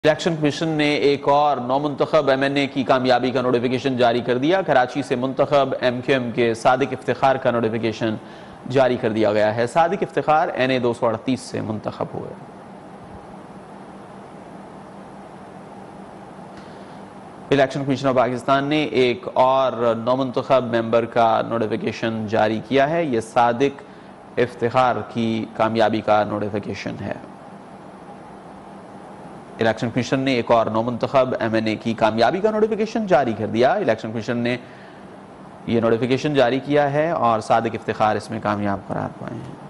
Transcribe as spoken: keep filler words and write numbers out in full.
Election commission ने एक और नौमुंतखब एम एन ए की कामयाबी का नोटिफिकेशन जारी कर दिया। कराची से मुंतखब एम क्यू एम के सादिक इफ्तिखार का नोटिफिकेशन जारी कर दिया गया है। सादिक इफ्तिखार एन ए दो सौ अड़तीस से मुंतखब हुए। इलेक्शन कमीशन ऑफ पाकिस्तान ने एक और नौमुंतखब मेंबर का नोटिफिकेशन जारी किया है। यह सादिक इफ्तिखार की कामयाबी का नोटिफिकेशन है। इलेक्शन कमीशन ने एक और नौमुंतखब एम एन ए की कामयाबी का नोटिफिकेशन जारी कर दिया। इलेक्शन कमीशन ने यह नोटिफिकेशन जारी किया है और सादिक इफ्तिखार इसमें कामयाब करार पाए हैं।